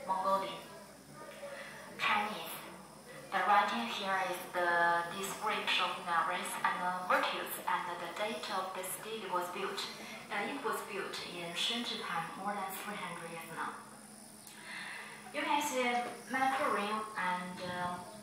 Mongolian. Chinese. The writing here is the description of merits and virtues and the date of the city was built. It was built in Shenzhen time more than 300 years now. You can see Mandarin and